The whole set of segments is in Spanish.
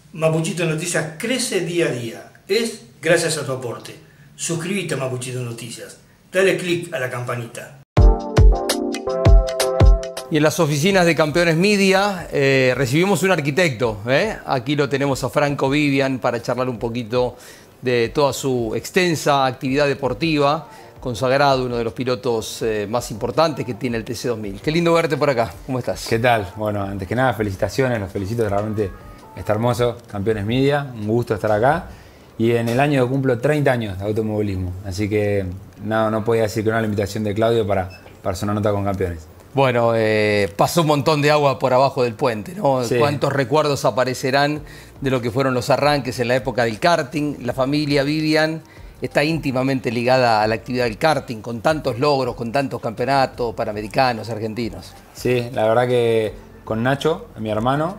Mapuchito Noticias crece día a día. Es gracias a tu aporte. Suscríbete a Mapuchito Noticias. Dale click a la campanita. Y en las oficinas de Campeones Media recibimos un arquitecto. Aquí lo tenemos a Franco Vivian para charlar un poquito de toda su extensa actividad deportiva, consagrado, uno de los pilotos más importantes que tiene el TC2000. Qué lindo verte por acá. ¿Cómo estás? ¿Qué tal? Bueno, antes que nada, felicitaciones, los felicito, realmente está hermoso, Campeones Media, un gusto estar acá. Y en el año cumplo 30 años de automovilismo, así que no podía decir que no a la invitación de Claudio para hacer una nota con Campeones. Bueno, pasó un montón de agua por abajo del puente, ¿no? Sí. ¿Cuántos recuerdos aparecerán de lo que fueron los arranques en la época del karting? La familia Vivian está íntimamente ligada a la actividad del karting, con tantos logros, con tantos campeonatos panamericanos, argentinos. Sí, la verdad que con Nacho, mi hermano,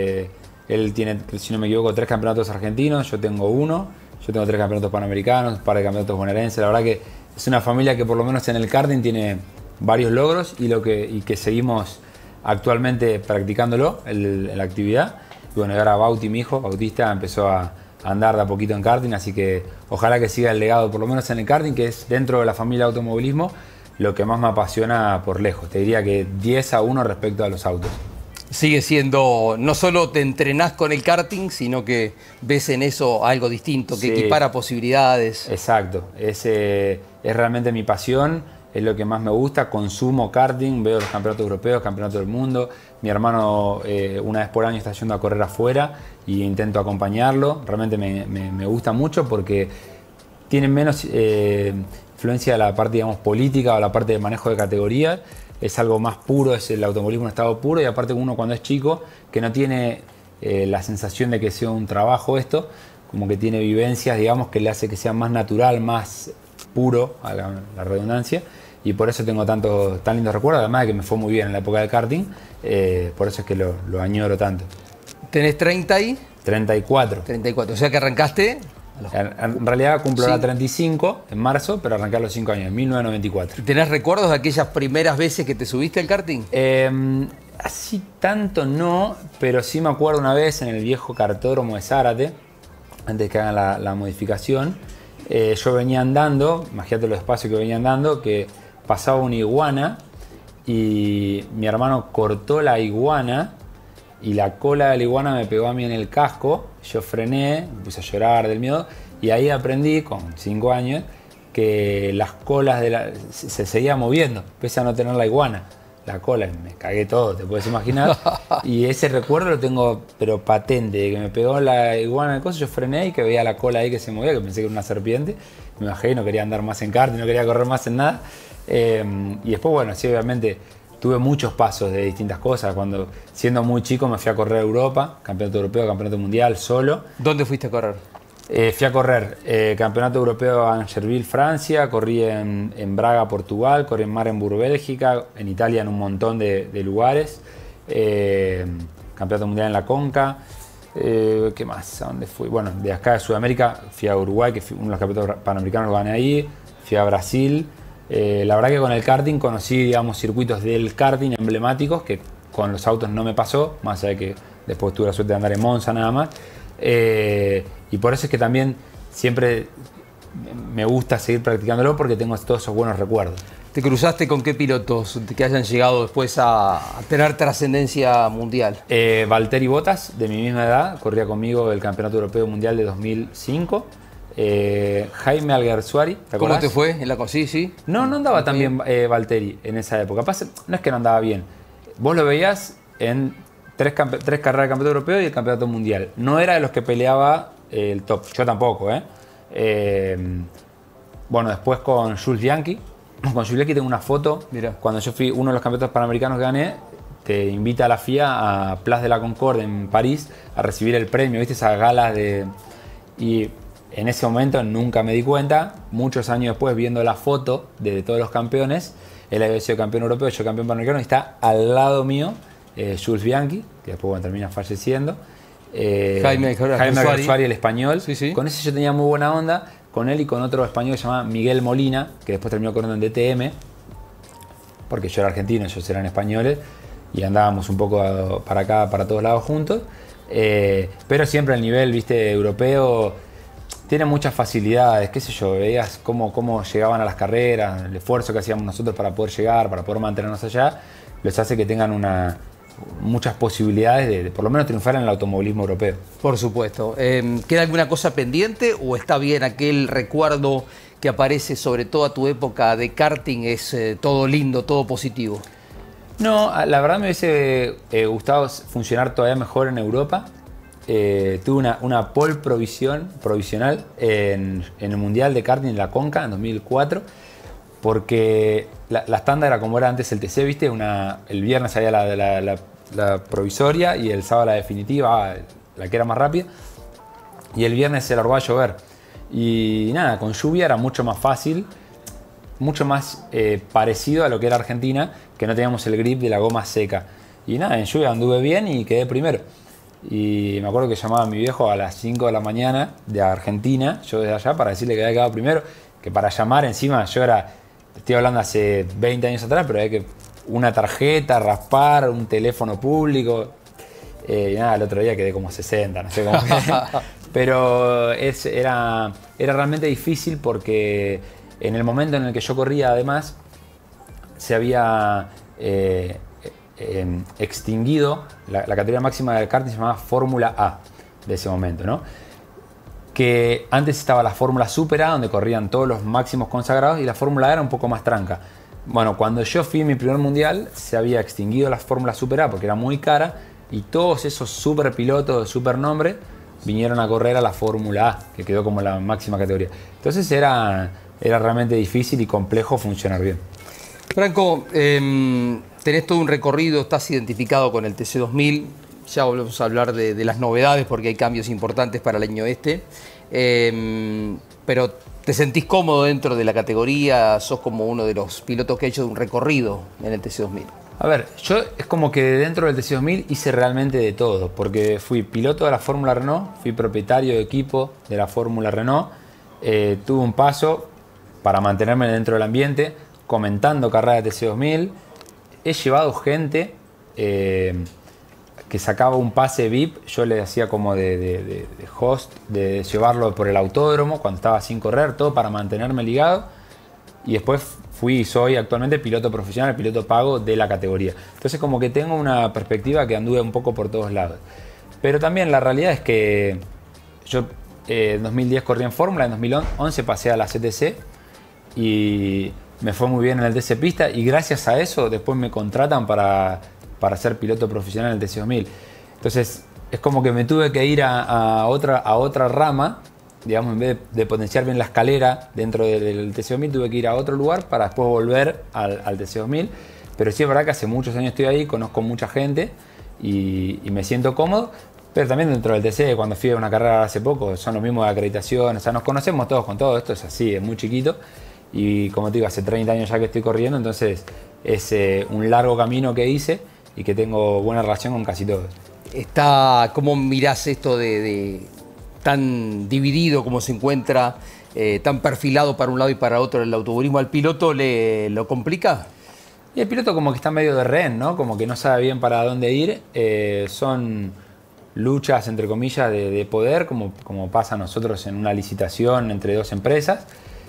él tiene, si no me equivoco, 3 campeonatos argentinos, yo tengo 1, yo tengo 3 campeonatos panamericanos, un par de campeonatos bonaerenses. La verdad que es una familia que por lo menos en el karting tiene varios logros y que seguimos actualmente practicándolo en la actividad. Y bueno, ahora Bauti, mi hijo, Bautista, empezó a andar de a poquito en karting, así que ojalá que siga el legado, por lo menos en el karting, que es dentro de la familia de automovilismo, lo que más me apasiona por lejos. Te diría que 10-1 respecto a los autos. Sigue siendo, no solo te entrenás con el karting, sino que ves en eso algo distinto, que Sí, equipara posibilidades. Exacto, es realmente mi pasión, es lo que más me gusta. Consumo karting, veo los campeonatos europeos, campeonatos del mundo. Mi hermano una vez por año está yendo a correr afuera y intento acompañarlo. Realmente me gusta mucho porque tiene menos influencia de la parte, digamos, política o la parte de manejo de categorías. Es algo más puro, es el automovilismo en estado puro, y aparte uno cuando es chico, que no tiene la sensación de que sea un trabajo esto, como que tiene vivencias, digamos, que le hace que sea más natural, más puro, a la redundancia, y por eso tengo tan lindos recuerdos, además de que me fue muy bien en la época del karting, por eso es que lo añoro tanto. ¿Tenés 30 y? 34. 34, o sea que arrancaste. En realidad cumplo Sí. ahora 35 en marzo, pero arranqué a los 5 años, en 1994. ¿Tenés recuerdos de aquellas primeras veces que te subiste al karting? Así tanto no, pero sí me acuerdo una vez en el viejo cartódromo de Zárate, antes que hagan la modificación, yo venía andando, imagínate lo despacio que venía andando, que pasaba una iguana y mi hermano cortó la iguana y la cola de la iguana me pegó a mí en el casco. Yo frené, me puse a llorar del miedo y ahí aprendí, con 5 años, que las colas se seguían moviendo, pese a no tener la iguana. La cola, me cagué todo, te puedes imaginar. Y ese recuerdo lo tengo, pero patente, de que me pegó la iguana en el coso, yo frené y que veía la cola ahí que se movía, que pensé que era una serpiente. Me bajé y no quería andar más en karting, no quería correr más en nada. Y después, bueno, sí, obviamente tuve muchos pasos de distintas cosas. Cuando, siendo muy chico, me fui a correr a Europa, campeonato europeo, campeonato mundial, solo. ¿Dónde fuiste a correr? Fui a correr campeonato europeo a Angerville, Francia, corrí en Braga, Portugal, corrí en Marenburg, Bélgica, en Italia en un montón de lugares, campeonato mundial en la Conca. ¿Qué más? ¿A dónde fui? Bueno, de acá de Sudamérica fui a Uruguay, que fui uno de los campeonatos panamericanos lo gané ahí, fui a Brasil. La verdad que con el karting conocí, digamos, circuitos del karting emblemáticos que con los autos no me pasó, más allá de que después tuve la suerte de andar en Monza nada más. Y por eso es que también siempre me gusta seguir practicándolo, porque tengo todos esos buenos recuerdos. ¿Te cruzaste con qué pilotos que hayan llegado después a tener trascendencia mundial? Valtteri Bottas, de mi misma edad, corría conmigo el Campeonato Europeo Mundial de 2005. Jaime Alguersuari, ¿te ¿Cómo acordás? te fue en la sí? No andaba tan bien Valtteri en esa época. No es que no andaba bien. Vos lo veías en 3 carreras de campeonato europeo y el campeonato mundial. No era de los que peleaba el top. Yo tampoco, Bueno, después con Jules Bianchi. Con Jules Bianchi tengo una foto. Mirá. Cuando yo fui uno de los campeonatos panamericanos que gané, te invita a la FIA a Place de la Concorde en París a recibir el premio, ¿viste? Esas galas de... Y en ese momento nunca me di cuenta. Muchos años después, viendo la foto de todos los campeones, él había sido campeón europeo, yo campeón panamericano, y está al lado mío Jules Bianchi, que después, bueno, termina falleciendo. Jaime Alguersuari, el español. Sí, sí. Con ese yo tenía muy buena onda, con él y con otro español que se llama Miguel Molina, que después terminó corriendo en DTM, porque yo era argentino, ellos eran españoles, y andábamos un poco para acá, para todos lados juntos. Pero siempre el nivel, viste, europeo tiene muchas facilidades, qué sé yo, veías cómo llegaban a las carreras, el esfuerzo que hacíamos nosotros para poder llegar, para poder mantenernos allá, les hace que tengan muchas posibilidades de por lo menos triunfar en el automovilismo europeo. Por supuesto. ¿Queda alguna cosa pendiente o está bien aquel recuerdo que aparece sobre toda tu época de karting? ¿Es todo lindo, todo positivo? No, la verdad me hubiese gustado funcionar todavía mejor en Europa. Tuve una pole provisional en el Mundial de Karting en la Conca en 2004, porque la estándar era como era antes el TC, ¿viste? El viernes había la provisoria y el sábado la definitiva, la que era más rápida, y el viernes se largó a llover. Y nada, con lluvia era mucho más fácil, mucho más parecido a lo que era Argentina, que no teníamos el grip de la goma seca. Y nada, en lluvia anduve bien y quedé primero. Y me acuerdo que llamaba a mi viejo a las 5 de la mañana de Argentina, yo desde allá, para decirle que había quedado primero, que para llamar encima, estoy hablando hace 20 años atrás, pero había que una tarjeta, raspar, un teléfono público. Y nada, el otro día quedé como 60, no sé cómo quedé. Pero era realmente difícil porque en el momento en el que yo corría, además, se había extinguido la categoría máxima del karting, se llamaba Fórmula A de ese momento, ¿no? Que antes estaba la Fórmula Super A, donde corrían todos los máximos consagrados, y la Fórmula A era un poco más tranca. Bueno, cuando yo fui a mi primer mundial, se había extinguido la Fórmula Super A porque era muy cara, y todos esos super pilotos de super nombre vinieron a correr a la Fórmula A, que quedó como la máxima categoría. Entonces era realmente difícil y complejo funcionar bien. Franco, tenés todo un recorrido, estás identificado con el TC2000, ya volvemos a hablar de las novedades porque hay cambios importantes para el año este, pero ¿te sentís cómodo dentro de la categoría? ¿Sos como uno de los pilotos que ha hecho un recorrido en el TC2000? A ver, yo es como que dentro del TC2000 hice realmente de todo, porque fui piloto de la Fórmula Renault, fui propietario de equipo de la Fórmula Renault, tuve un paso para mantenerme dentro del ambiente, comentando carreras de TC2000, he llevado gente que sacaba un pase VIP, yo le hacía como de host, de llevarlo por el autódromo cuando estaba sin correr, todo para mantenerme ligado, y después fui y soy actualmente piloto profesional, piloto pago de la categoría. Entonces como que tengo una perspectiva que anduve un poco por todos lados. Pero también la realidad es que yo en 2010 corrí en Fórmula, en 2011 pasé a la CTC y me fue muy bien en el TC Pista, y gracias a eso después me contratan para ser piloto profesional en el TC2000. Entonces es como que me tuve que ir a otra rama, digamos, en vez de potenciar bien la escalera dentro del TC2000, tuve que ir a otro lugar para después volver al TC2000. Pero sí es verdad que hace muchos años estoy ahí, conozco mucha gente y me siento cómodo. Pero también dentro del TC, cuando fui a una carrera hace poco, son los mismos de acreditación, o sea, nos conocemos todos con todo, esto es así, es muy chiquito. Y como te digo, hace 30 años ya que estoy corriendo, entonces es un largo camino que hice y que tengo buena relación con casi todos. ¿Cómo mirás esto de tan dividido como se encuentra, tan perfilado para un lado y para otro el automovilismo? ¿Al piloto lo complica? Y el piloto como que está medio de rehén, ¿no? Como que no sabe bien para dónde ir. Son luchas, entre comillas, de poder, como pasa a nosotros en una licitación entre dos empresas.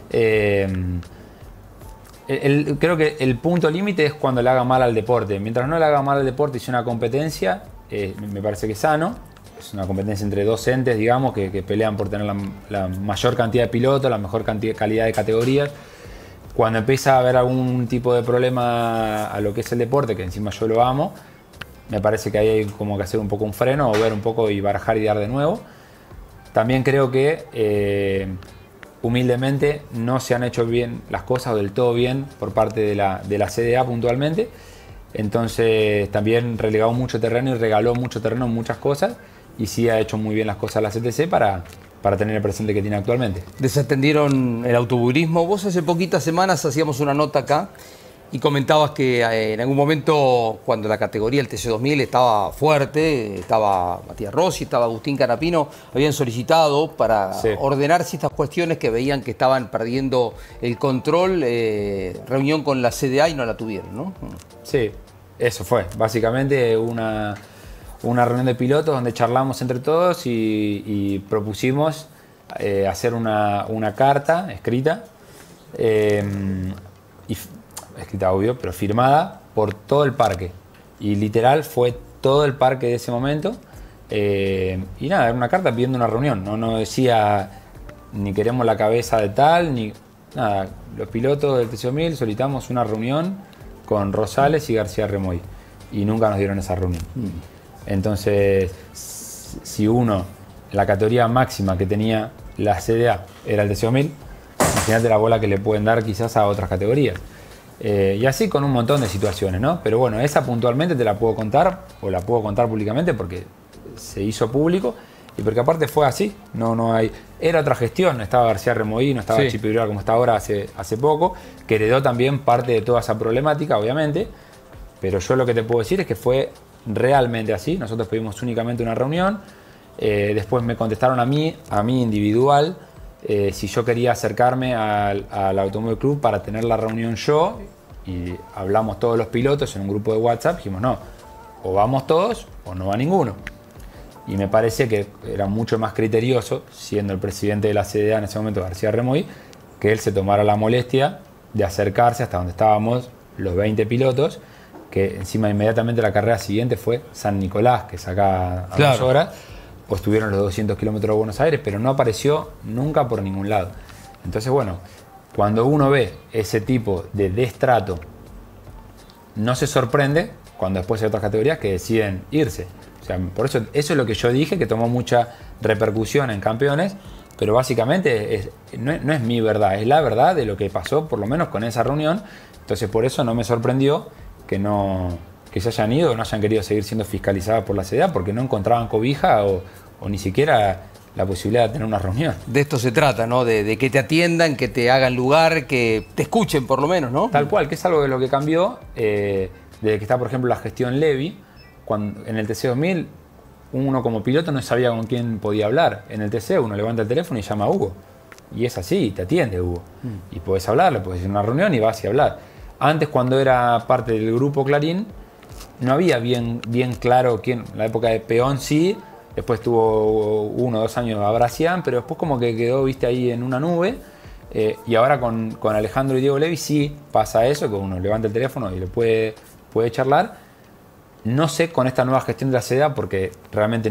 Creo que el punto límite es cuando le haga mal al deporte. Mientras no le haga mal al deporte y sea una competencia, me parece que es sano. Es una competencia entre dos entes, digamos, que pelean por tener la mayor cantidad de pilotos, la mejor calidad de categorías. Cuando empieza a haber algún tipo de problema a lo que es el deporte, que encima yo lo amo, me parece que ahí hay como que hacer un poco un freno, o ver un poco y barajar y dar de nuevo. También creo que humildemente no se han hecho bien las cosas o del todo bien por parte de la CDA puntualmente. Entonces también relegó mucho terreno y regaló mucho terreno en muchas cosas, y sí ha hecho muy bien las cosas la CTC para tener el presente que tiene actualmente. Desatendieron el automovilismo. Vos hace poquitas semanas hacíamos una nota acá y comentabas que en algún momento, cuando la categoría, el TC2000, estaba fuerte, estaba Matías Rossi, estaba Agustín Canapino, habían solicitado para ordenar ciertas cuestiones que veían que estaban perdiendo el control, reunión con la CDA, y no la tuvieron, ¿no? Sí, eso fue. Básicamente una reunión de pilotos donde charlamos entre todos y propusimos hacer una carta escrita, escrita obvio, pero firmada por todo el parque. Y literal fue todo el parque de ese momento. Y nada, era una carta pidiendo una reunión. No decía ni queremos la cabeza de tal, ni nada. Los pilotos del TC2000 solicitamos una reunión con Rosales y García Remoy. Y nunca nos dieron esa reunión. Entonces, si uno, la categoría máxima que tenía la CDA era el TC2000, imagínate la bola que le pueden dar quizás a otras categorías. Y así con un montón de situaciones, ¿no? Pero bueno, esa puntualmente te la puedo contar, o la puedo contar públicamente porque se hizo público y porque aparte fue así. No hay... Era otra gestión, no estaba García Remoí, no estaba Sí. Chipi Brizuela como está ahora hace poco, que heredó también parte de toda esa problemática, obviamente. Pero yo lo que te puedo decir es que fue realmente así. Nosotros pedimos únicamente una reunión. Después me contestaron a mí individual, si yo quería acercarme al Automóvil Club para tener la reunión yo. Y hablamos todos los pilotos en un grupo de WhatsApp. Dijimos, no, o vamos todos o no va ninguno. Y me parece que era mucho más criterioso, siendo el presidente de la CDA en ese momento, García Remoy, que él se tomara la molestia de acercarse hasta donde estábamos los 20 pilotos, que encima inmediatamente la carrera siguiente fue San Nicolás, que saca a 2 horas, pues tuvieron los 200 kilómetros de Buenos Aires, pero no apareció nunca por ningún lado. Entonces, bueno, cuando uno ve ese tipo de destrato, no se sorprende cuando después hay otras categorías que deciden irse. O sea, por eso es lo que yo dije, que tomó mucha repercusión en campeones, pero básicamente no es mi verdad, es la verdad de lo que pasó, por lo menos con esa reunión. Entonces por eso no me sorprendió que se hayan ido o no hayan querido seguir siendo fiscalizadas por la CDA, porque no encontraban cobija o ni siquiera la posibilidad de tener una reunión. De esto se trata, ¿no? De que te atiendan, que te hagan lugar, que te escuchen por lo menos, ¿no? Tal cual, que es algo de lo que cambió desde que está, por ejemplo, la gestión Levy. Cuando, en el TC2000, uno como piloto no sabía con quién podía hablar. En el TC uno levanta el teléfono y llama a Hugo. Y es así, te atiende Hugo. Y podés hablar, le podés ir a una reunión y vas y hablar. Antes, cuando era parte del grupo Clarín, no había bien claro quién. En la época de Peón sí, después tuvo 1 o 2 años a Bracián, pero después como que quedó, viste, ahí en una nube. Y ahora con Alejandro y Diego Levy sí pasa eso, que uno levanta el teléfono y le puede charlar. No sé con esta nueva gestión de la CDA, porque realmente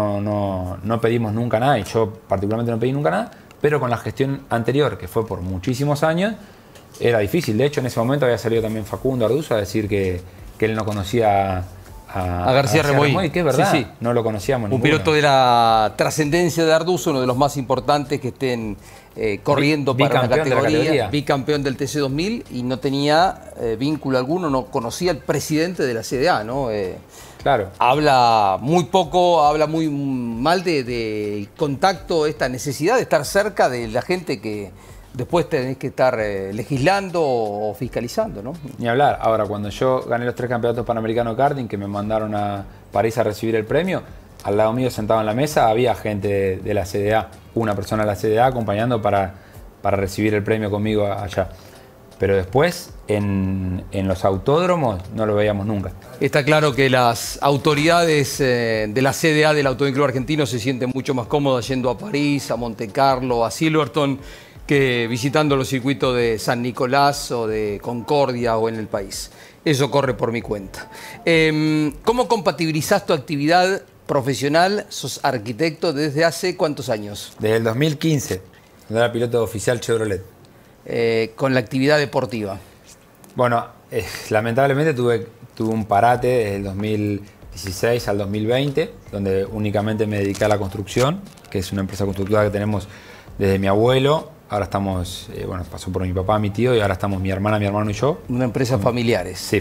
no pedimos nunca nada, y yo particularmente no pedí nunca nada, pero con la gestión anterior, que fue por muchísimos años, era difícil. De hecho, en ese momento había salido también Facundo Arduzo a decir que él no conocía a García Remoy, que es verdad, sí. no lo conocíamos Un ninguno. piloto de la trascendencia de Arduzo, uno de los más importantes que estén corriendo para una Bicampeón de la categoría, categoría. bicampeón del TC2000, y no tenía vínculo alguno, no conocía al presidente de la CDA, ¿no? Claro. Habla muy poco, habla muy mal de contacto, esta necesidad de estar cerca de la gente que después tenés que estar legislando o fiscalizando, ¿no? Ni hablar. Ahora, cuando yo gané los 3 campeonatos panamericanos de karting, que me mandaron a París a recibir el premio, al lado mío, sentado en la mesa, había gente de la CDA, una persona de la CDA acompañando para recibir el premio conmigo allá. Pero después, en los autódromos, no lo veíamos nunca. Está claro que las autoridades de la CDA del Automóvil Club Argentino se sienten mucho más cómodas yendo a París, a Monte Carlo, a Silverstone, que visitando los circuitos de San Nicolás o de Concordia o en el país. Eso corre por mi cuenta. ¿Cómo compatibilizás tu actividad profesional? Sos arquitecto desde hace ¿cuántos años? Desde el 2015, cuando era piloto oficial Chevrolet. Con la actividad deportiva. Bueno, lamentablemente tuve un parate desde el 2016 al 2020, donde únicamente me dediqué a la construcción, que es una empresa constructora que tenemos desde mi abuelo. Ahora estamos, pasó por mi papá, mi tío, y ahora estamos mi hermana, mi hermano y yo. Una empresa familiares. Sí.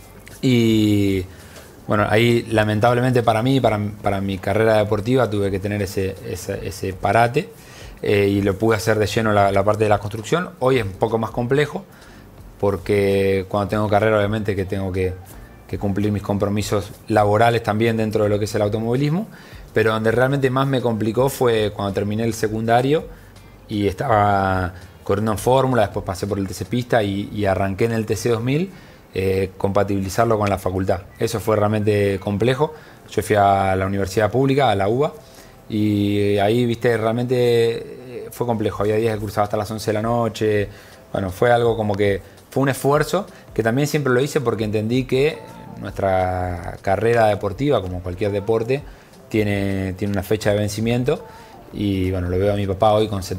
Y bueno, ahí lamentablemente para mí, para mi carrera deportiva, tuve que tener ese parate. Y lo pude hacer de lleno la parte de la construcción. Hoy es un poco más complejo, porque cuando tengo carrera obviamente que tengo que cumplir mis compromisos laborales también dentro de lo que es el automovilismo, pero donde realmente más me complicó fue cuando terminé el secundario y estaba corriendo en Fórmula, después pasé por el TC Pista y arranqué en el TC2000, compatibilizarlo con la facultad. Eso fue realmente complejo. Yo fui a la universidad pública, a la UBA, y ahí, viste, realmente fue complejo. Había días que cruzaba hasta las 11 de la noche. Bueno, fue algo como que fue un esfuerzo que también siempre lo hice porque entendí que nuestra carrera deportiva, como cualquier deporte, tiene una fecha de vencimiento. Y bueno, lo veo a mi papá hoy con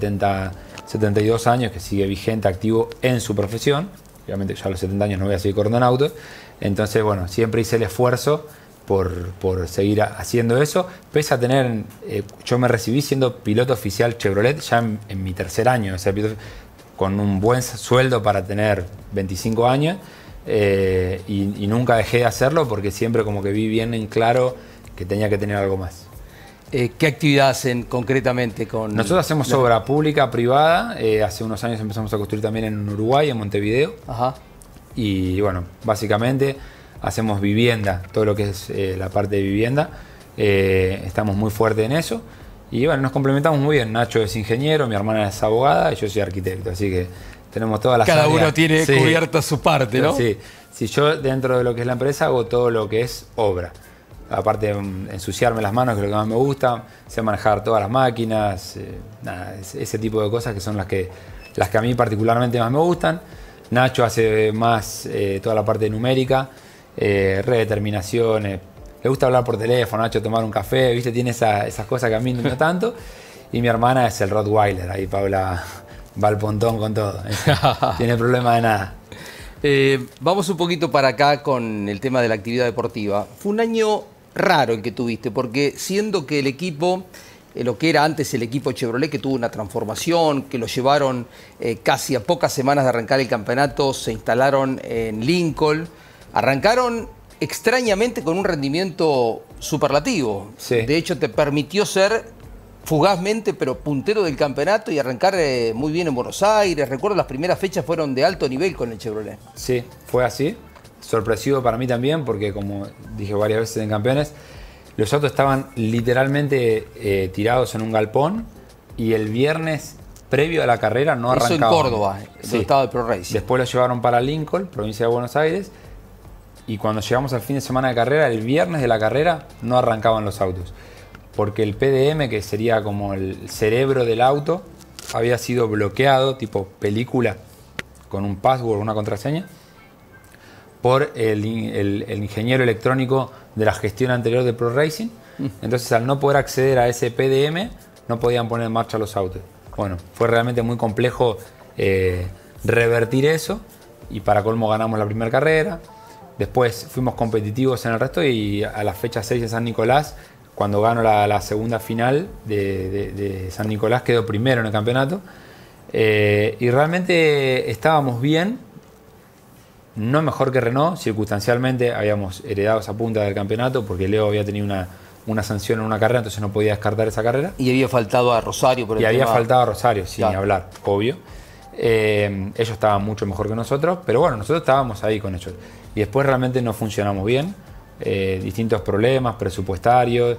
72 años, que sigue vigente, activo en su profesión. Obviamente ya a los 70 años no voy a seguir corriendo en autos. Entonces, bueno, siempre hice el esfuerzo por seguir haciendo eso. Pese a tener, yo me recibí siendo piloto oficial Chevrolet ya en mi tercer año, o sea, con un buen sueldo para tener 25 años. Y nunca dejé de hacerlo porque siempre como que vi bien en claro que tenía que tener algo más. ¿Qué actividad hacen concretamente con...? Nosotros hacemos obra pública, privada. Hace unos años empezamos a construir también en Uruguay, en Montevideo. Ajá. Y bueno, básicamente hacemos vivienda, todo lo que es la parte de vivienda. Estamos muy fuertes en eso. Y bueno, nos complementamos muy bien. Nacho es ingeniero, mi hermana es abogada y yo soy arquitecto. Así que tenemos todas las Cada áreas. uno tiene cubierta su parte, ¿no? Sí. Si yo dentro de lo que es la empresa hago todo lo que es obra. Aparte de ensuciarme las manos, que es lo que más me gusta, sé manejar todas las máquinas, ese tipo de cosas que son las que a mí particularmente más me gustan. Nacho hace más toda la parte numérica, redeterminaciones. Le gusta hablar por teléfono, Nacho tomar un café, ¿viste? Tiene esas cosas que a mí no tanto. Y mi hermana es el Rottweiler, ahí Paula va al pontón con todo. Tiene problema de nada. Vamos un poquito para acá con el tema de la actividad deportiva. Fue un año raro el que tuviste, porque siendo que el equipo, lo que era antes el equipo Chevrolet, que tuvo una transformación, que lo llevaron casi a pocas semanas de arrancar el campeonato, se instalaron en Lincoln, arrancaron extrañamente con un rendimiento superlativo. Sí. De hecho, te permitió ser fugazmente, pero puntero del campeonato y arrancar muy bien en Buenos Aires. Recuerdo las primeras fechas fueron de alto nivel con el Chevrolet. Sí, fue así. Sorpresivo para mí también, porque como dije varias veces en Campeones, los autos estaban literalmente tirados en un galpón y el viernes previo a la carrera no arrancaban. Eso en Córdoba, donde estaba el Pro Racing. Después lo llevaron para Lincoln, provincia de Buenos Aires, y cuando llegamos al fin de semana de carrera, el viernes de la carrera no arrancaban los autos. Porque el PDM, que sería como el cerebro del auto, había sido bloqueado, tipo película, con un password, una contraseña, por el ingeniero electrónico de la gestión anterior de Pro Racing. Entonces, al no poder acceder a ese PDM, no podían poner en marcha los autos. Bueno, fue realmente muy complejo revertir eso, y para colmo ganamos la primera carrera. Después fuimos competitivos en el resto, y a la fecha 6 de San Nicolás, cuando gano la segunda final de San Nicolás, quedó primero en el campeonato. Y realmente estábamos bien, no mejor que Renault, circunstancialmente habíamos heredado esa punta del campeonato porque Leo había tenido una sanción en una carrera, entonces no podía descartar esa carrera. Y había faltado a Rosario por el tema. Y había faltado a Rosario, sin hablar, obvio. Ellos estaban mucho mejor que nosotros, pero bueno, nosotros estábamos ahí con ellos. Y después realmente no funcionamos bien. Distintos problemas presupuestarios,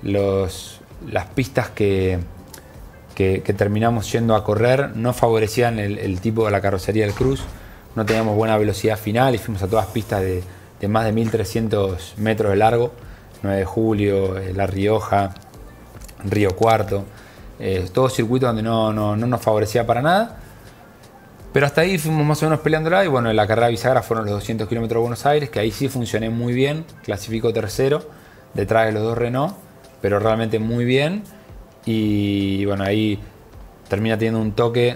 las pistas que terminamos yendo a correr no favorecían el tipo de la carrocería del Cruz. No teníamos buena velocidad final y fuimos a todas pistas de más de 1300 metros de largo. 9 de Julio, La Rioja, Río Cuarto, todo circuito donde no nos favorecía para nada. Pero hasta ahí fuimos más o menos peleándola, y bueno, en la carrera bisagra fueron los 200 kilómetros de Buenos Aires, que ahí sí funcioné muy bien, clasifico tercero, detrás de los dos Renault, pero realmente muy bien. Y bueno, ahí termina teniendo un toque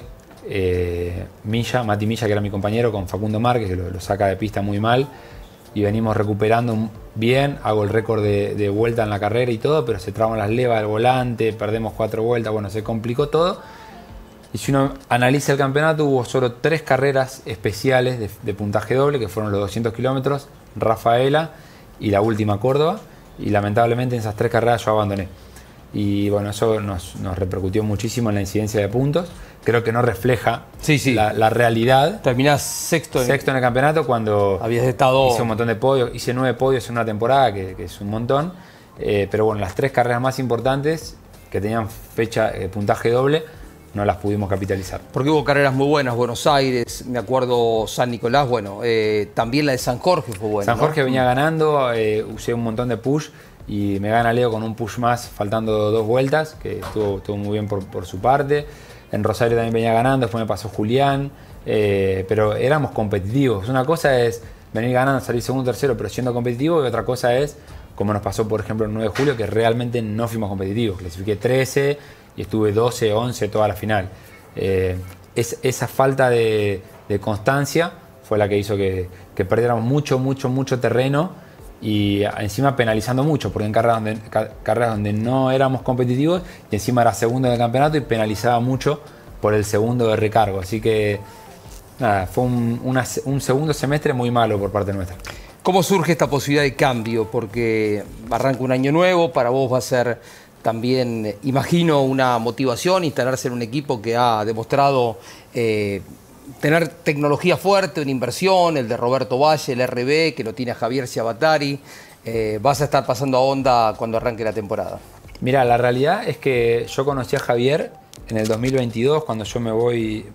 Mati Milla, que era mi compañero, con Facundo Márquez, que lo saca de pista muy mal, y venimos recuperando bien, hago el récord de vuelta en la carrera y todo, pero se traban las levas del volante, perdemos 4 vueltas, bueno, se complicó todo. Y si uno analiza el campeonato, hubo solo 3 carreras especiales de puntaje doble, que fueron los 200 kilómetros, Rafaela y la última Córdoba, y lamentablemente en esas 3 carreras yo abandoné. Y bueno, eso nos repercutió muchísimo en la incidencia de puntos. Creo que no refleja la realidad. Terminás sexto en el campeonato cuando habías estado... hice un montón de podios. Hice 9 podios en una temporada, que es un montón. Pero bueno, las 3 carreras más importantes que tenían fecha puntaje doble, no las pudimos capitalizar. Porque hubo carreras muy buenas, Buenos Aires, me acuerdo San Nicolás, bueno, también la de San Jorge fue buena. San Jorge venía ganando, usé un montón de push y me gana Leo con un push más faltando 2 vueltas, que estuvo muy bien por su parte. En Rosario también venía ganando, después me pasó Julián, pero éramos competitivos. Una cosa es venir ganando, salir segundo, tercero, pero siendo competitivo, y otra cosa es, como nos pasó por ejemplo el 9 de julio, que realmente no fuimos competitivos. Clasifiqué 13 y estuve 12, 11 toda la final. Esa falta de constancia fue la que hizo que perdiéramos mucho terreno, y encima penalizando mucho, porque en carreras donde no éramos competitivos, y encima era segundo del campeonato y penalizaba mucho por el segundo de recargo. Así que nada, fue un segundo semestre muy malo por parte nuestra. ¿Cómo surge esta posibilidad de cambio? Porque arranca un año nuevo, para vos va a ser también, imagino, una motivación instalarse en un equipo que ha demostrado tener tecnología fuerte, una inversión, el de Roberto Valle, el RB, que lo tiene a Javier Ciabatari. Vas a estar pasando a Honda cuando arranque la temporada. Mira, la realidad es que yo conocí a Javier en el 2022, cuando yo me voy,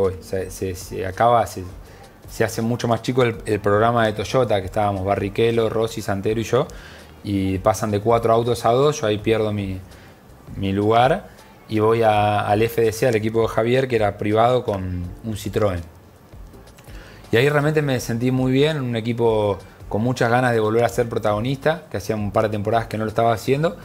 se hace mucho más chico el programa de Toyota, que estábamos Barrichello, Rossi, Santero y yo, y pasan de 4 autos a 2, yo ahí pierdo mi lugar, y voy al FDC, al equipo de Javier, que era privado, con un Citroën. Y ahí realmente me sentí muy bien, un equipo con muchas ganas de volver a ser protagonista, que hacía un par de temporadas que no lo estaba haciendo,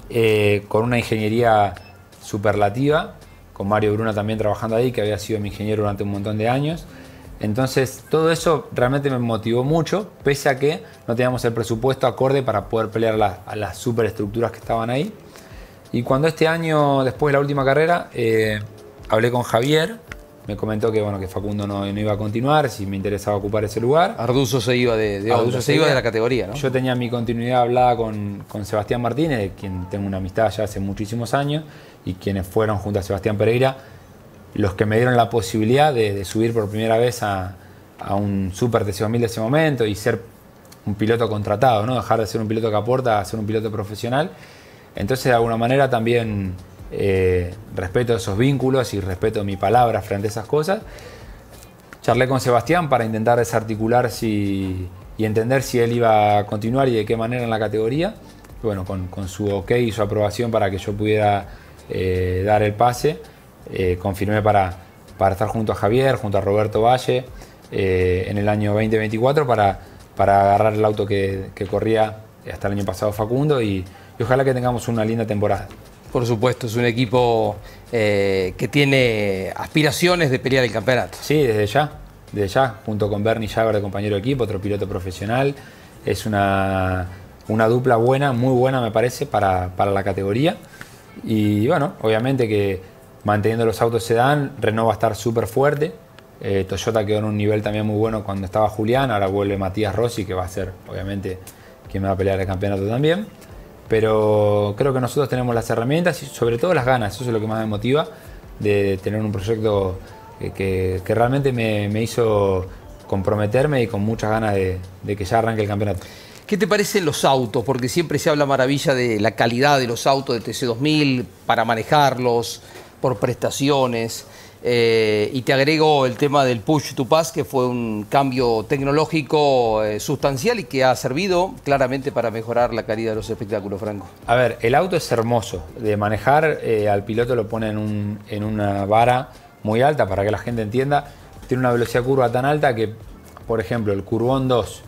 con una ingeniería superlativa, con Mario Bruna también trabajando ahí, que había sido mi ingeniero durante un montón de años. Entonces todo eso realmente me motivó mucho, pese a que no teníamos el presupuesto acorde para poder pelear a las superestructuras que estaban ahí. Y cuando este año, después de la última carrera, hablé con Javier, me comentó que, bueno, que Facundo no iba a continuar, si me interesaba ocupar ese lugar. Arduzo se iba de la categoría, ¿no? Yo tenía mi continuidad hablada con Sebastián Martínez, de quien tengo una amistad ya hace muchísimos años, y quienes fueron junto a Sebastián Pereira los que me dieron la posibilidad de subir por primera vez a un Super TC2000 de ese momento y ser un piloto contratado, ¿no? Dejar de ser un piloto que aporta a ser un piloto profesional. Entonces, de alguna manera también respeto esos vínculos y respeto mi palabra frente a esas cosas. Charlé con Sebastián para intentar desarticular y entender si él iba a continuar y de qué manera en la categoría. Bueno, con su ok y su aprobación para que yo pudiera dar el pase, confirmé para estar junto a Javier, junto a Roberto Valle, en el año 2024 para agarrar el auto que corría hasta el año pasado Facundo, y ojalá que tengamos una linda temporada. Por supuesto, es un equipo que tiene aspiraciones de pelear el campeonato. Sí, desde ya, junto con Bernie Javer, de compañero de equipo, otro piloto profesional. Es una dupla buena, muy buena me parece, para la categoría. Y bueno, obviamente que manteniendo los autos sedán, Renault va a estar súper fuerte. Toyota quedó en un nivel también muy bueno cuando estaba Julián, ahora vuelve Matías Rossi, que va a ser obviamente quien me va a pelear el campeonato también. Pero creo que nosotros tenemos las herramientas y sobre todo las ganas, eso es lo que más me motiva, de tener un proyecto que realmente me hizo comprometerme y con muchas ganas de que ya arranque el campeonato. ¿Qué te parecen los autos? Porque siempre se habla maravilla de la calidad de los autos de TC2000 para manejarlos, por prestaciones. Y te agrego el tema del Push to Pass, que fue un cambio tecnológico sustancial y que ha servido claramente para mejorar la calidad de los espectáculos, Franco. A ver, el auto es hermoso de manejar, al piloto lo pone en una vara muy alta para que la gente entienda. Tiene una velocidad curva tan alta que, por ejemplo, el Curbón 2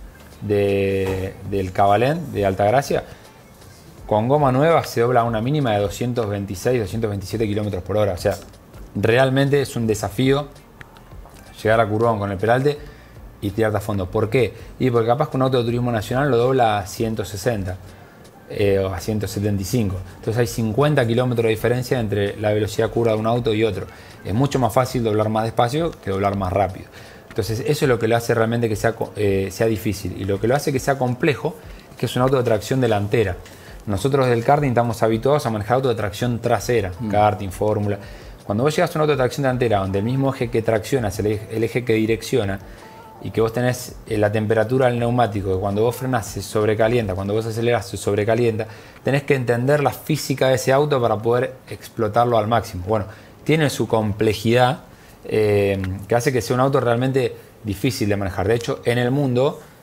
del Cabalén de Altagracia, con goma nueva se dobla a una mínima de 226, 227 kilómetros por hora. O sea, realmente es un desafío llegar a Curbón con el peralte y tirarte a fondo. ¿Por qué? Y porque capaz que un auto de turismo nacional lo dobla a 160 o a 175. Entonces hay 50 kilómetros de diferencia entre la velocidad curva de un auto y otro. Es mucho más fácil doblar más despacio que doblar más rápido. Entonces eso es lo que lo hace realmente que sea difícil. Y lo que lo hace que sea complejo es que es un auto de tracción delantera. Nosotros del karting estamos habituados a manejar autos de tracción trasera, karting, fórmula. Cuando vos llegas a un auto de tracción delantera donde el mismo eje que tracciona es el eje que direcciona, y que vos tenés la temperatura del neumático, que cuando vos frenás se sobrecalienta, cuando vos aceleras se sobrecalienta, tenés que entender la física de ese auto para poder explotarlo al máximo. Bueno, tiene su complejidad que hace que sea un auto realmente difícil de manejar. De hecho, en el mundo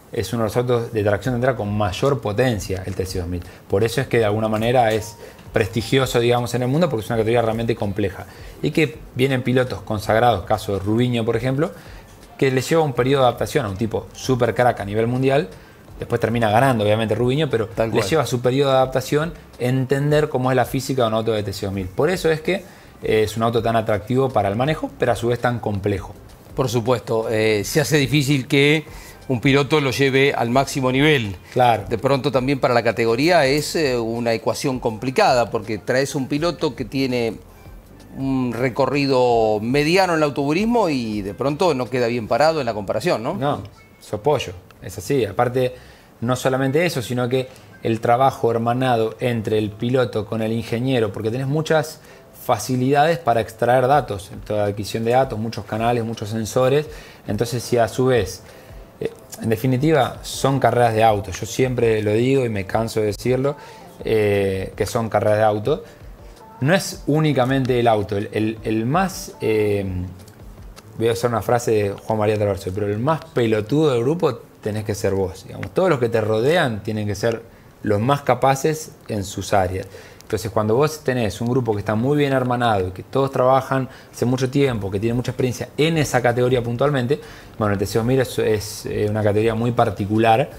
es uno de los autos de tracción delantera con mayor potencia, el TC2000. Por eso es que de alguna manera es prestigioso, digamos, en el mundo, porque es una categoría realmente compleja. Y que vienen pilotos consagrados, caso de Rubiño, por ejemplo, que les lleva un periodo de adaptación a un tipo super crack a nivel mundial. Después termina ganando, obviamente, Rubiño, pero les lleva su periodo de adaptación entender cómo es la física de un auto de TC2000. Por eso es que es un auto tan atractivo para el manejo, pero a su vez tan complejo. Por supuesto, se hace difícil que un piloto lo lleve al máximo nivel. Claro. De pronto también para la categoría es una ecuación complicada, porque traes un piloto que tiene un recorrido mediano en el automovilismo y de pronto no queda bien parado en la comparación, ¿no? No, sopollo, es así. Aparte, no solamente eso, sino que el trabajo hermanado entre el piloto con el ingeniero, porque tenés muchas facilidades para extraer datos, toda adquisición de datos, muchos canales, muchos sensores. Entonces, si a su vez, en definitiva, son carreras de autos, yo siempre lo digo y me canso de decirlo, que son carreras de autos, no es únicamente el auto, el más, voy a usar una frase de Juan María Traverso, pero el más pelotudo del grupo tenés que ser vos, digamos. Todos los que te rodean tienen que ser los más capaces en sus áreas. Entonces, cuando vos tenés un grupo que está muy bien hermanado y que todos trabajan hace mucho tiempo, que tienen mucha experiencia en esa categoría puntualmente, bueno, el TC2000 es una categoría muy particular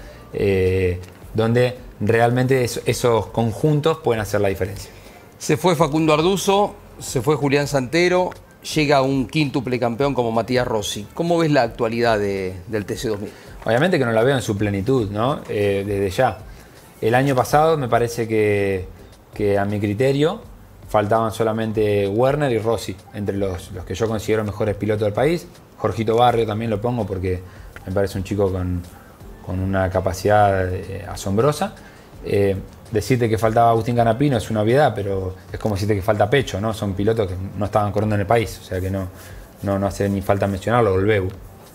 donde realmente esos conjuntos pueden hacer la diferencia. Se fue Facundo Arduzo, se fue Julián Santero, llega un quíntuple campeón como Matías Rossi. ¿Cómo ves la actualidad del TC2000? Obviamente que no la veo en su plenitud, ¿no? Desde ya. El año pasado me parece que a mi criterio faltaban solamente Werner y Rossi, entre los que yo considero mejores pilotos del país. Jorgito Barrio también lo pongo porque me parece un chico con una capacidad asombrosa. Decirte que faltaba Agustín Canapino es una obviedad, pero es como decirte que falta Pecho, ¿no? Son pilotos que no estaban corriendo en el país, o sea que no hace ni falta mencionarlo, el Beu.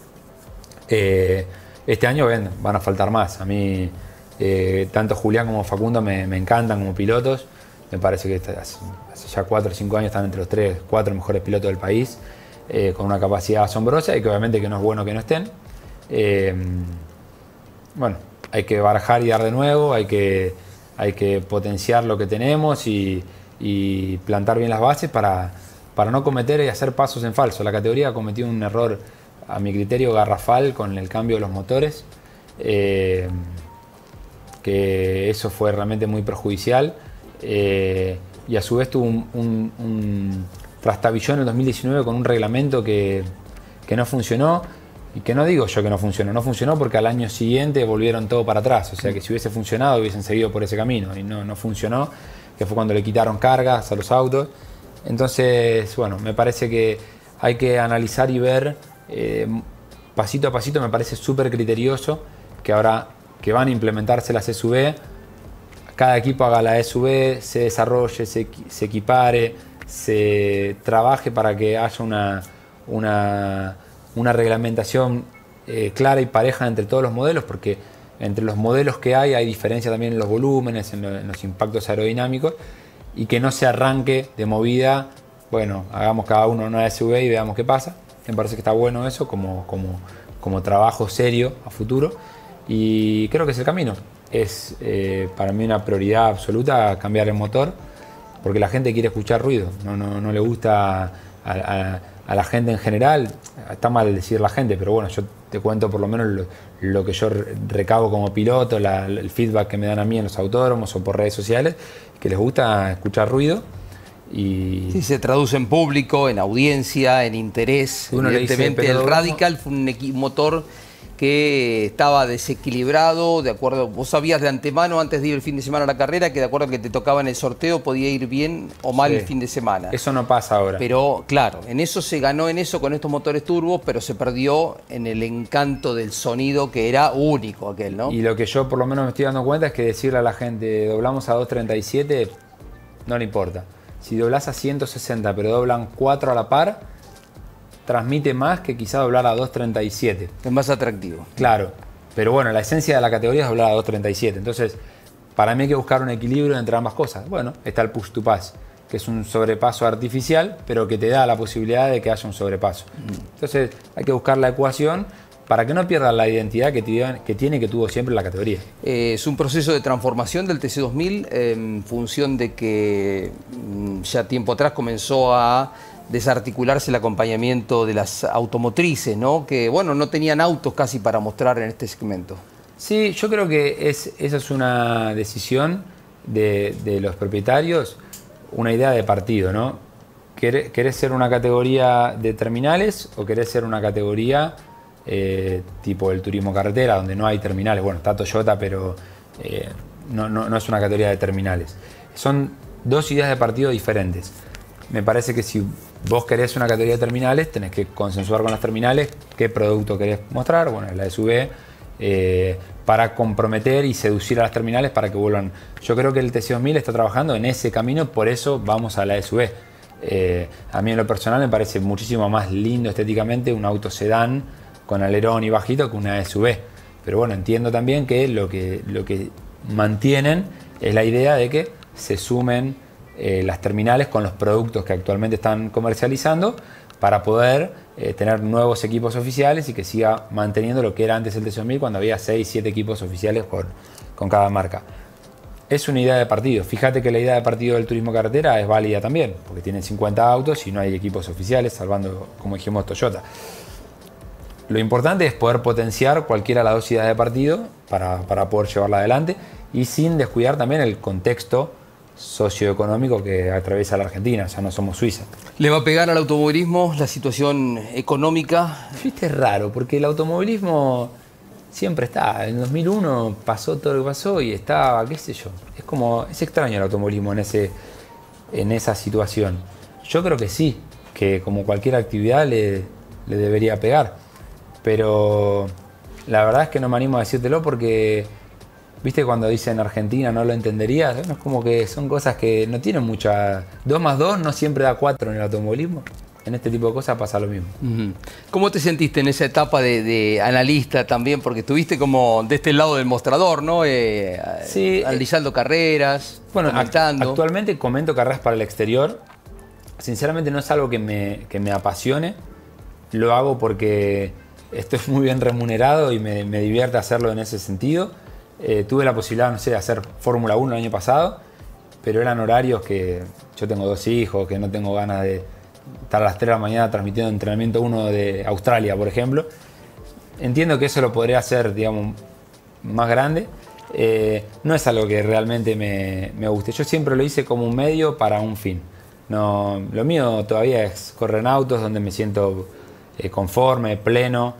Este año van a faltar más. A mí, tanto Julián como Facundo me encantan como pilotos. Me parece que hace ya 4 o 5 años están entre los 3, 4 mejores pilotos del país, con una capacidad asombrosa y que obviamente que no es bueno que no estén. Bueno, hay que barajar y dar de nuevo, hay que potenciar lo que tenemos y plantar bien las bases para no cometer y hacer pasos en falso. La categoría cometió un error, a mi criterio, garrafal con el cambio de los motores, que eso fue realmente muy perjudicial, y a su vez tuvo un trastabillón en el 2019 con un reglamento que no funcionó. Y que no digo yo que no funcionó porque al año siguiente volvieron todo para atrás, o sea que si hubiese funcionado hubiesen seguido por ese camino y no funcionó, que fue cuando le quitaron cargas a los autos. Entonces, bueno, me parece que hay que analizar y ver pasito a pasito. Me parece súper criterioso que ahora que van a implementarse las SUV, cada equipo haga la SUV, se desarrolle, se equipare, se trabaje para que haya una reglamentación clara y pareja entre todos los modelos, porque entre los modelos que hay diferencia también en los volúmenes, en los impactos aerodinámicos, y que no se arranque de movida, bueno, hagamos cada uno una SUV y veamos qué pasa. Me parece que está bueno eso como trabajo serio a futuro, y creo que es el camino. Es para mí una prioridad absoluta cambiar el motor, porque la gente quiere escuchar ruido, no le gusta a la gente en general. Está mal decir la gente, pero bueno, yo te cuento por lo menos lo que yo recabo como piloto, el feedback que me dan a mí en los autódromos o por redes sociales, que les gusta escuchar ruido. Y sí, se traduce en público, en audiencia, en interés. Uno evidentemente le dice, el Radical fue un motor que estaba desequilibrado, de acuerdo, vos sabías de antemano antes de ir el fin de semana a la carrera que de acuerdo a que te tocaba en el sorteo podía ir bien o mal el fin de semana. Eso no pasa ahora. Pero claro, en eso se ganó con estos motores turbos, pero se perdió en el encanto del sonido que era único aquel, ¿no? Y lo que yo por lo menos me estoy dando cuenta es que decirle a la gente, doblamos a 237, no le importa. Si doblás a 160 pero doblan 4 a la par, transmite más que quizá doblar a 237. Es más atractivo. Claro, pero bueno, la esencia de la categoría es doblar a 237. Entonces, para mí hay que buscar un equilibrio entre ambas cosas. Bueno, está el push to pass, que es un sobrepaso artificial, pero que te da la posibilidad de que haya un sobrepaso. Entonces, hay que buscar la ecuación para que no pierdan la identidad que tiene, que tuvo siempre la categoría. Es un proceso de transformación del TC2000 en función de que ya tiempo atrás comenzó a desarticularse el acompañamiento de las automotrices, ¿no? Que bueno, no tenían autos casi para mostrar en este segmento. Sí, yo creo que esa es una decisión de los propietarios, una idea de partido, ¿no? ¿Querés ser una categoría de terminales o querés ser una categoría tipo el turismo carretera, donde no hay terminales? Bueno, está Toyota, pero no es una categoría de terminales. Son dos ideas de partido diferentes. Me parece que si vos querés una categoría de terminales, tenés que consensuar con las terminales qué producto querés mostrar. Bueno, la SUV, para comprometer y seducir a las terminales para que vuelvan. Yo creo que el TC2000 está trabajando en ese camino, por eso vamos a la SUV. A mí en lo personal me parece muchísimo más lindo estéticamente un auto sedán con alerón y bajito que una SUV. Pero bueno, entiendo también que lo que mantienen es la idea de que se sumen las terminales con los productos que actualmente están comercializando para poder tener nuevos equipos oficiales y que siga manteniendo lo que era antes el TC2000 cuando había 6, 7 equipos oficiales con cada marca. Es una idea de partido. Fíjate que la idea de partido del turismo carretera es válida también, porque tienen 50 autos y no hay equipos oficiales, salvando, como dijimos, Toyota. Lo importante es poder potenciar cualquiera de las dos ideas de partido para poder llevarla adelante y sin descuidar también el contexto socioeconómico que atraviesa la Argentina, ya no somos Suiza. ¿Le va a pegar al automovilismo la situación económica? Viste, es raro, porque el automovilismo siempre está. En 2001 pasó todo lo que pasó y estaba, qué sé yo. Es extraño el automovilismo en esa situación. Yo creo que sí, que como cualquier actividad le debería pegar. Pero la verdad es que no me animo a decírtelo porque, viste, cuando dicen Argentina no lo entenderías, es como que son cosas que no tienen mucha... 2 más 2 no siempre da 4 en el automovilismo. En este tipo de cosas pasa lo mismo. ¿Cómo te sentiste en esa etapa de analista también? Porque estuviste como de este lado del mostrador, ¿no? Sí, analizando carreras, bueno, comentando. Actualmente comento carreras para el exterior. Sinceramente no es algo que me apasione. Lo hago porque estoy muy bien remunerado y me divierte hacerlo en ese sentido. Tuve la posibilidad, no sé, de hacer Fórmula 1 el año pasado, pero eran horarios que yo tengo 2 hijos, que no tengo ganas de estar a las 3 de la mañana transmitiendo entrenamiento 1 de Australia, por ejemplo. Entiendo que eso lo podría hacer, digamos, más grande. No es algo que realmente me guste. Yo siempre lo hice como un medio para un fin. No, lo mío todavía es correr en autos donde me siento conforme, pleno.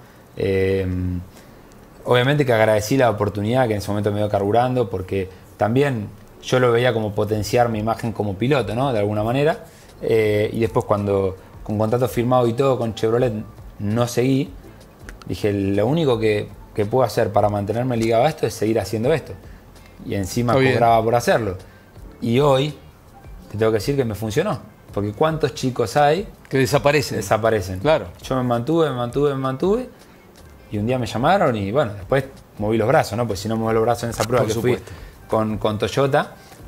Obviamente que agradecí la oportunidad que en ese momento me dio carburando, porque también yo lo veía como potenciar mi imagen como piloto, ¿no? De alguna manera. Y después cuando con contrato firmado y todo con Chevrolet no seguí, dije, lo único que puedo hacer para mantenerme ligado a esto es seguir haciendo esto. Y encima cobraba por hacerlo. Y hoy te tengo que decir que me funcionó. Porque ¿cuántos chicos hay que desaparecen? Desaparecen. Claro. Yo me mantuve. Y un día me llamaron y bueno, después moví los brazos, ¿no? Pues si no moví los brazos en esa prueba que fui con Toyota,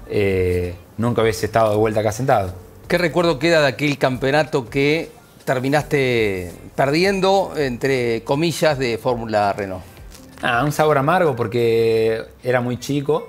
nunca hubiese estado de vuelta acá sentado. ¿Qué recuerdo queda de aquel campeonato que terminaste perdiendo, entre comillas, de Fórmula Renault? Un sabor amargo porque era muy chico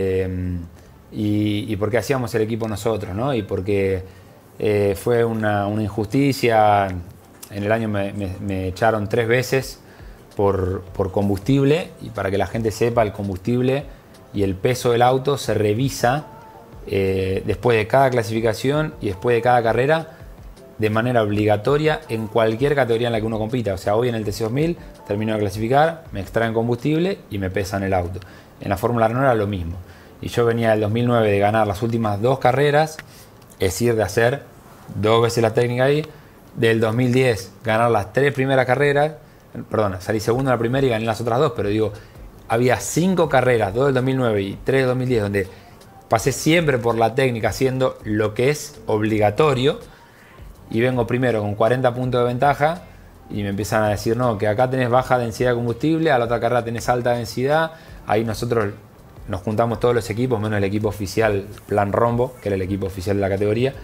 y porque hacíamos el equipo nosotros, ¿no? Y porque fue una injusticia. En el año me echaron 3 veces por combustible, y para que la gente sepa, el combustible y el peso del auto se revisa después de cada clasificación y después de cada carrera de manera obligatoria en cualquier categoría en la que uno compita. O sea, hoy en el TC2000 termino de clasificar, me extraen combustible y me pesan el auto. En la Fórmula Renault era lo mismo. Y yo venía del 2009 de ganar las últimas 2 carreras, es decir, de hacer 2 veces la técnica ahí. Del 2010 ganar las 3 primeras carreras, perdona, salí segundo en la primera y gané las otras 2, pero digo, había 5 carreras, 2 del 2009 y 3 del 2010, donde pasé siempre por la técnica haciendo lo que es obligatorio, y vengo primero con 40 puntos de ventaja y me empiezan a decir, no, que acá tenés baja densidad de combustible, a la otra carrera tenés alta densidad. Ahí nosotros nos juntamos todos los equipos, menos el equipo oficial Plan Rombo, que era el equipo oficial de la categoría,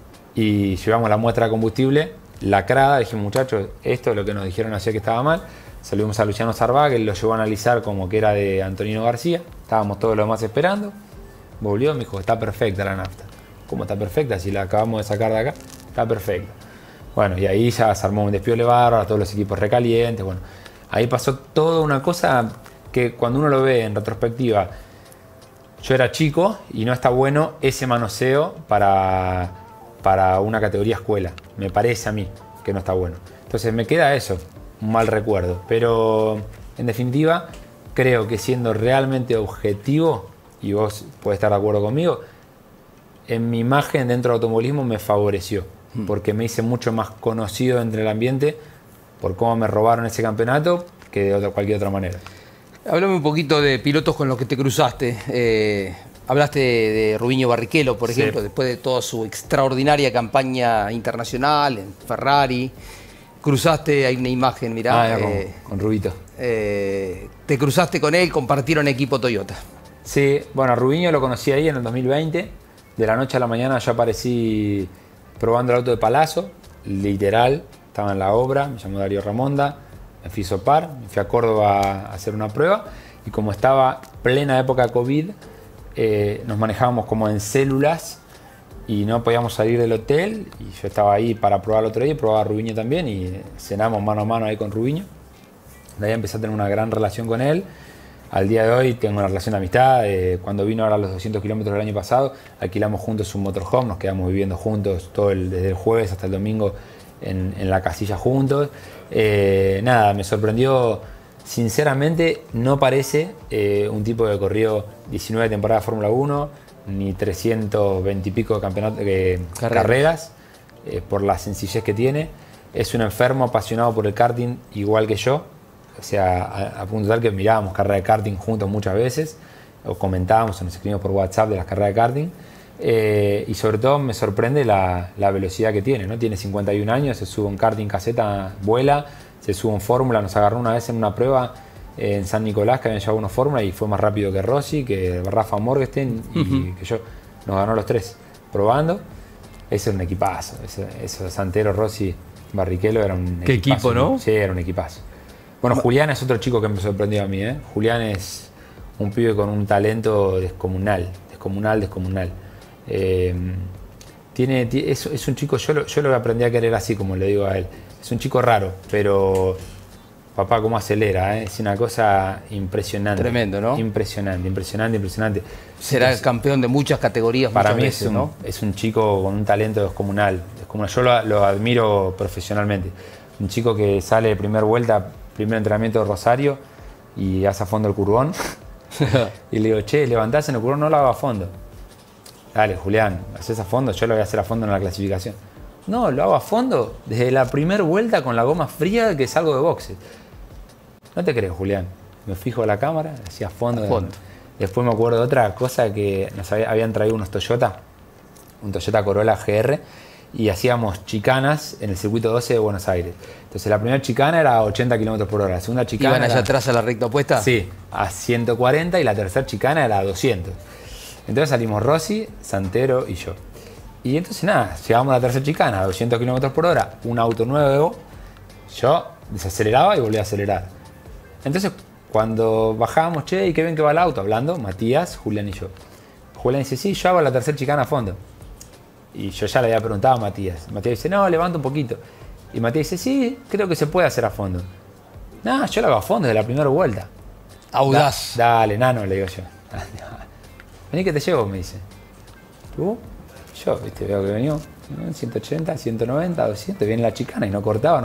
y llevamos la muestra de combustible lacrada. Dije, muchachos, esto es lo que nos dijeron, hacía que estaba mal. Saludamos a Luciano Sarbá, que lo llevó a analizar como que era de Antonino García. Estábamos todos los demás esperando. Volvió, me dijo, está perfecta la nafta. ¿Cómo está perfecta? Si la acabamos de sacar de acá, está perfecta. Bueno, y ahí ya se armó un despiole bárbaro, todos los equipos recalientes. Bueno, ahí pasó toda una cosa que cuando uno lo ve en retrospectiva, yo era chico y no está bueno ese manoseo para una categoría escuela. Me parece a mí que no está bueno. Entonces me queda eso, un mal recuerdo. Pero en definitiva, creo que siendo realmente objetivo, y vos podés estar de acuerdo conmigo, en mi imagen dentro del automovilismo me favoreció. Porque me hice mucho más conocido entre el ambiente por cómo me robaron ese campeonato que de cualquier otra manera. Háblame un poquito de pilotos con los que te cruzaste. Hablaste de Rubinho Barrichello, por ejemplo, después de toda su extraordinaria campaña internacional en Ferrari. Cruzaste, hay una imagen, mirá. Con Rubito. Te cruzaste con él, compartieron equipo Toyota. Sí, bueno, a Rubinho lo conocí ahí en el 2020. De la noche a la mañana yo aparecí probando el auto de Palazzo, literal, estaba en la obra, me llamó Darío Ramonda, me fui a sopar, me fui a Córdoba a hacer una prueba y como estaba plena época COVID, nos manejábamos como en células y no podíamos salir del hotel y yo estaba ahí para probar el otro día y probaba a Rubinho también y cenamos mano a mano ahí con Rubinho. De ahí empecé a tener una gran relación con él. Al día de hoy tengo una relación de amistad. Cuando vino ahora a los 200 kilómetros del año pasado, alquilamos juntos un motorhome, nos quedamos viviendo juntos desde el jueves hasta el domingo en la casilla juntos. Nada, me sorprendió, sinceramente, no parece un tipo que corrió 19 temporadas de Fórmula 1, ni 320 y pico de carreras, por la sencillez que tiene. Es un enfermo apasionado por el karting, igual que yo. O sea, a punto tal que mirábamos carreras de karting juntos muchas veces, o comentábamos o nos escribimos por WhatsApp de las carreras de karting. Y sobre todo me sorprende la velocidad que tiene, ¿no? Tiene 51 años, se sube un karting caseta, vuela, se sube en fórmula, nos agarró una vez en una prueba en San Nicolás que habían llevado una fórmula y fue más rápido que Rossi, que Rafa Morgenstern y que yo. Nos ganó los tres probando. Ese era un equipazo, ese Santero, Rossi, Barrichello era un equipazo. ¿Qué equipo, no? Sí, era un equipazo. Bueno, Julián es otro chico que me sorprendió a mí, ¿eh? Julián es un pibe con un talento descomunal. Es un chico, yo lo aprendí a querer así, como le digo a él. Es un chico raro, pero papá, cómo acelera, ¿eh? Es una cosa impresionante. Tremendo, ¿no? Impresionante. Será el campeón de muchas categorías. Para mí veces, ¿no? Es un chico con un talento descomunal. Yo lo admiro profesionalmente. Un chico que sale de primer entrenamiento de Rosario y hace a fondo el curbón. Y le digo, che, levantás en el curbón, no lo hago a fondo. Dale, Julián, ¿haces a fondo? Yo lo voy a hacer a fondo en la clasificación. No, lo hago a fondo desde la primera vuelta con la goma fría que salgo de boxe. No te creo, Julián. Me fijo a la cámara, hacía a fondo. Después me acuerdo de otra cosa que nos habían traído un Toyota Corolla GR, y hacíamos chicanas en el circuito 12 de Buenos Aires. Entonces la primera chicana era a 80 km por hora, la segunda chicana ¿Iban allá atrás a la recta opuesta? Sí, a 140 y la tercera chicana era a 200. Entonces salimos Rossi, Santero y yo. Y entonces nada, llegamos a la tercera chicana a 200 km por hora, un auto nuevo, yo desaceleraba y volvía a acelerar. Entonces cuando bajábamos, che, ¿y qué ven que va el auto? Hablando, Matías, Julián y yo. Julián dice, sí, yo hago la tercera chicana a fondo. Y yo ya le había preguntado a Matías. Matías dice, no, levanta un poquito. Y Matías dice, sí, creo que se puede hacer a fondo. No, yo lo hago a fondo desde la primera vuelta. Audaz. Dale, nano, le digo yo. Vení que te llevo, me dice. ¿Tú? Yo, viste, veo que venía 180, 190, 200, viene la chicana y no cortaba.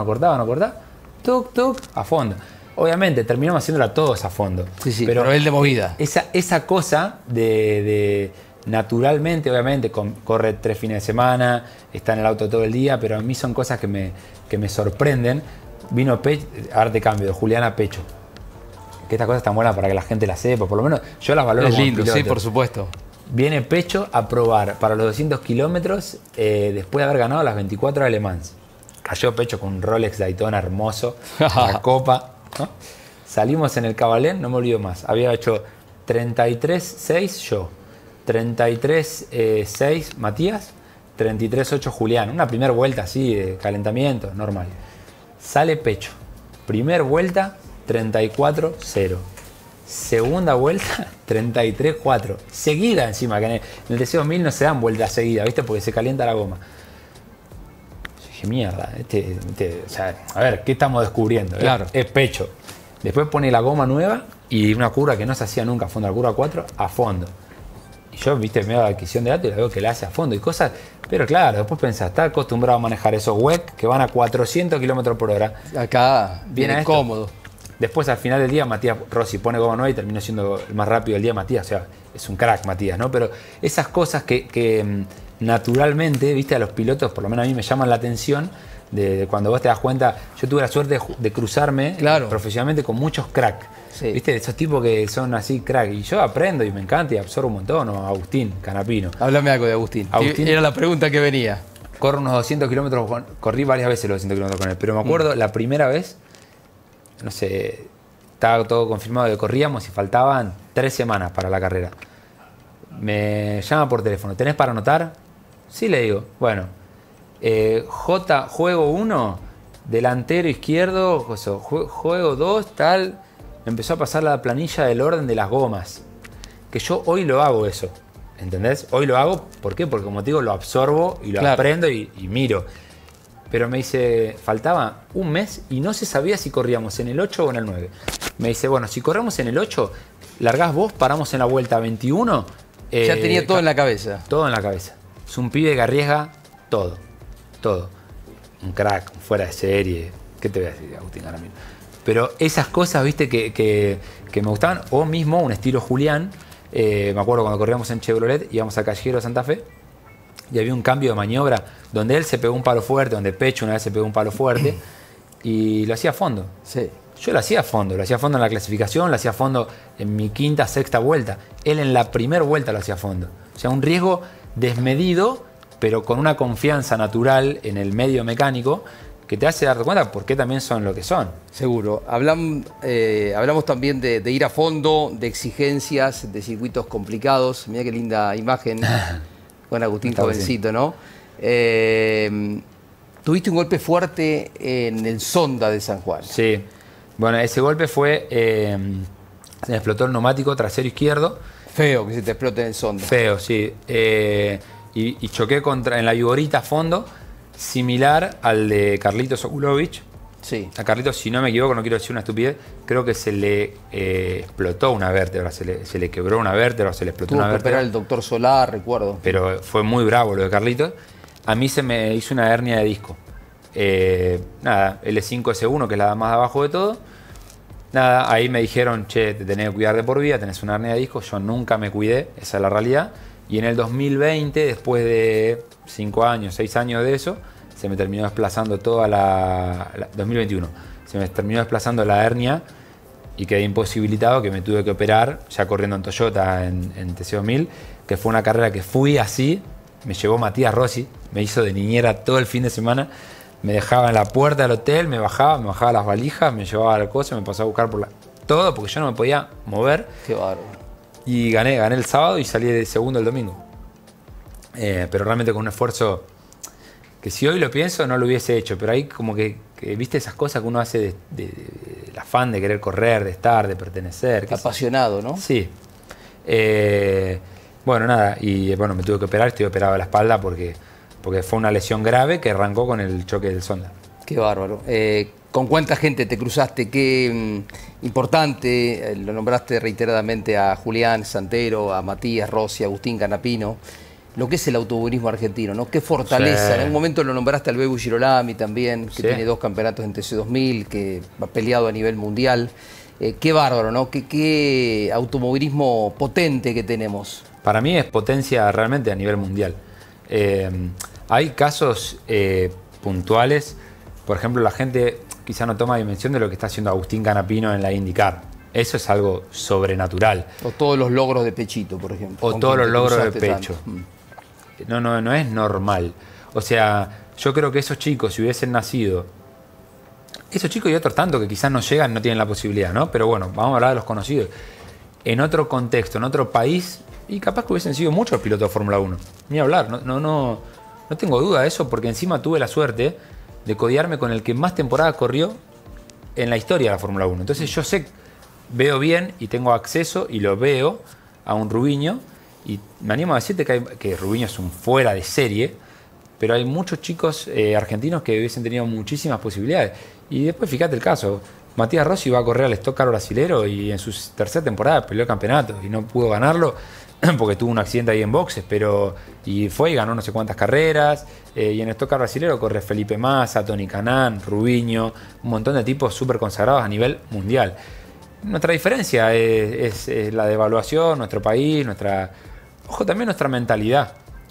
Tuc, tuc, a fondo. Obviamente, terminamos haciéndola todos a fondo. Sí, pero él de movida. Esa cosa de naturalmente, obviamente, corre 3 fines de semana, está en el auto todo el día, pero a mí son cosas que me sorprenden. Vino Pecho, ahora te cambio, de Julián a Pecho. Que estas cosas están buenas para que la gente las sepa, por lo menos yo las valoro. Es como lindo, piloto. sí, por supuesto. Viene Pecho a probar para los 200 kilómetros después de haber ganado las 24 de Le Mans. Cayó Pecho con un Rolex Daytona hermoso, la copa, ¿no? Salimos en el Cabalén, no me olvido más. Había hecho 33.6 yo, 33.6 Matías, 33.8 Julián. Una primera vuelta así de calentamiento, normal. Sale Pecho. Primer vuelta, 34-0. Segunda vuelta, 33-4. Seguida encima, que en el TC2000 no se dan vueltas seguidas, ¿viste? Porque se calienta la goma. Yo dije, mierda, o sea, a ver, ¿qué estamos descubriendo? Claro. Es pecho. Después pone la goma nueva y una curva que no se hacía nunca a fondo, la curva 4 a fondo. Y yo, viste, me da la adquisición de datos y la veo que la hace a fondo y cosas. Pero claro, después pensás, está acostumbrado a manejar esos WEC que van a 400 km por hora. Acá viene cómodo. Después, al final del día, Matías Rossi pone goma nueva y terminó siendo el más rápido del día Matías. O sea, es un crack Matías, ¿no? Pero esas cosas que naturalmente, viste, a los pilotos, por lo menos a mí me llaman la atención, de cuando vos te das cuenta. Yo tuve la suerte de cruzarme profesionalmente con muchos crack. Sí. ¿Viste? Esos tipos que son así crack. Y yo aprendo y me encanta y absorbo un montón. O Agustín Canapino. Háblame algo de Agustín. Era la pregunta que venía. Corro unos 200 kilómetros, corrí varias veces los 200 kilómetros con él. Pero me acuerdo la primera vez, no sé, estaba todo confirmado que corríamos y faltaban 3 semanas para la carrera. Me llama por teléfono. ¿Tenés para anotar? Sí, le digo. Bueno, juego 1, delantero izquierdo, juego 2, tal. Me empezó a pasar la planilla del orden de las gomas. Que yo hoy lo hago eso. ¿Entendés? Hoy lo hago, ¿por qué? Porque como te digo, lo absorbo y lo aprendo y miro. Pero me dice, faltaba un mes y no se sabía si corríamos en el 8 o en el 9. Me dice, bueno, si corremos en el 8, largás vos, paramos en la vuelta 21. Ya tenía todo en la cabeza. Todo en la cabeza. Es un pibe que arriesga todo. Todo. Un crack, un fuera de serie. ¿Qué te voy a decir, Agustín Canapino? Pero esas cosas, viste, que me gustaban. O mismo un estilo Julián. Me acuerdo cuando corríamos en Chevrolet, íbamos a Callejero de Santa Fe. Y había un cambio de maniobra donde él se pegó un palo fuerte, donde Pecho una vez se pegó un palo fuerte. Y lo hacía a fondo. Sí. Yo lo hacía a fondo en la clasificación, lo hacía a fondo en mi quinta, sexta vuelta. Él en la primera vuelta lo hacía a fondo. O sea, un riesgo desmedido, pero con una confianza natural en el medio mecánico que te hace darte cuenta por qué también son lo que son. Seguro. Hablamos también de ir a fondo, de exigencias, de circuitos complicados. Mirá qué linda imagen con Agustín jovencito, ¿no? Tuviste un golpe fuerte en el Sonda de San Juan. Sí. Bueno, ese golpe fue... se me explotó el neumático trasero izquierdo. Feo que se te explote en el Sonda. Feo, sí. Y choqué en la Vigorita a fondo, similar al de Carlitos Okulovich. Sí. A Carlitos, si no me equivoco, no quiero decir una estupidez, creo que se le explotó una vértebra, se le quebró una vértebra, se le explotó una vértebra. Tuvo que operar el doctor Solar, recuerdo. Pero fue muy bravo lo de Carlitos. A mí se me hizo una hernia de disco. Nada, L5, S1, que es la más abajo de todo. Nada, ahí me dijeron, che, te tenés que cuidar de por vida, tenés una hernia de disco. Yo nunca me cuidé, esa es la realidad. Y en el 2020, después de 5 años, 6 años de eso, se me terminó desplazando toda 2021, se me terminó desplazando la hernia y quedé imposibilitado, que me tuve que operar, ya corriendo en Toyota, en TC2000, que fue una carrera que fui así, me llevó Matías Rossi, me hizo de niñera todo el fin de semana, me dejaba en la puerta del hotel, me bajaba las valijas, me llevaba al coche, me pasó a buscar por todo, porque yo no me podía mover. Qué bárbaro. Y gané el sábado y salí de segundo el domingo. Pero realmente con un esfuerzo que si hoy lo pienso no lo hubiese hecho, pero ahí como que viste esas cosas que uno hace del afán de querer correr, de estar, de pertenecer. Apasionado, ¿no? Sí. Bueno, nada, y bueno, me tuve que operar, estoy operado de la espalda porque fue una lesión grave que arrancó con el choque del Sonda. Qué bárbaro. ¿Con cuánta gente te cruzaste? Qué importante, lo nombraste reiteradamente a Julián Santero, a Matías Rossi, a Agustín Canapino, lo que es el automovilismo argentino, ¿no? Qué fortaleza. Sí. En un momento lo nombraste al Bebu Girolami también, que tiene 2 campeonatos en TC2000, que ha peleado a nivel mundial. Qué bárbaro, ¿no? Qué automovilismo potente que tenemos. Para mí es potencia realmente a nivel mundial. Hay casos puntuales, por ejemplo, la gente quizá no toma dimensión de lo que está haciendo Agustín Canapino en la IndyCar. Eso es algo sobrenatural. O todos los logros de Pechito, por ejemplo. O todos los logros de Pecho. No es normal. O sea, yo creo que esos chicos, si hubiesen nacido... Esos chicos y otros tantos que quizás no llegan, no tienen la posibilidad, ¿no? Pero bueno, vamos a hablar de los conocidos. En otro contexto, en otro país, y capaz que hubiesen sido muchos pilotos de Fórmula 1. Ni hablar, no tengo duda de eso, porque encima tuve la suerte de codearme con el que más temporadas corrió en la historia de la Fórmula 1. Entonces yo veo bien y tengo acceso y lo veo a un Rubiño, y me animo a decirte que Rubiño es un fuera de serie, pero hay muchos chicos argentinos que hubiesen tenido muchísimas posibilidades. Y después fíjate el caso, Matías Rossi va a correr al Stock Car brasilero y en su tercera temporada peleó el campeonato y no pudo ganarlo porque tuvo un accidente ahí en boxes, y fue y ganó no sé cuántas carreras. Y en el Stock Car brasilero corre Felipe Massa, Tony Kanaan, Rubiño, un montón de tipos súper consagrados a nivel mundial. Nuestra diferencia es la devaluación, nuestro país, también nuestra mentalidad.